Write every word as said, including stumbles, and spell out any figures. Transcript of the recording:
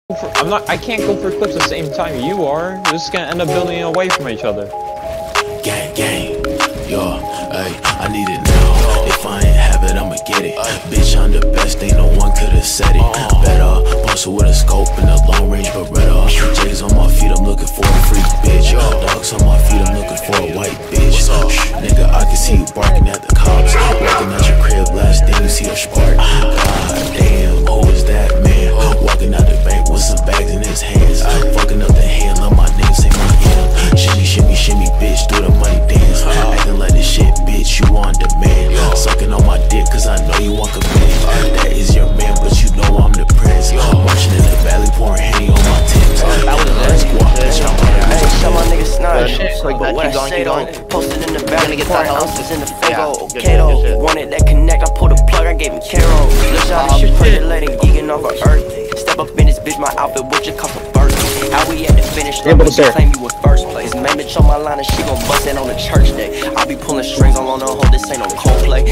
For, I'm not. I can't go for clips at the same time you are. We're just gonna end up building away from each other. Gang, gang, yo, hey, I need it now. If I ain't have it, I'ma get it. Bitch, I'm the best, ain't no one could've said it. Better, muscle with a scope and a long range Beretta. J's on my feet, I'm looking for a freak bitch. Dogs on my feet, I'm looking for a white bitch. Shh, nigga, I can see you barking at the cops. Walking out your crib, last thing you see a spark. God damn, who is that man? Walking out the bank with some bags in his hands. Fucking up the hand, love my name, say my M. Shimmy, shimmy, shimmy, bitch, do the money dance. Acting like this shit, bitch, you on demand. Sucking on my dick, cause I know you want command. That is your man, but you know I'm the prince. Marching in the valley, pouring Henny on my Timbs. Let's walk, bitch, I'm on Hey, show my niggas snide. But what I say though, posted in the valley, pouring ounces in the Fago. Kato, wanted that connect, I pulled a plug, I gave him Caro. Look out, she percolating, geeking off of earth. Step up in this bitch, my outfit, what you call for birth. How we at the finish line, but you claim you in first place. Main bitch on my line and she gon' bust in on the church day. I be pulling strings, I'm on the hold, this ain't no Coldplay.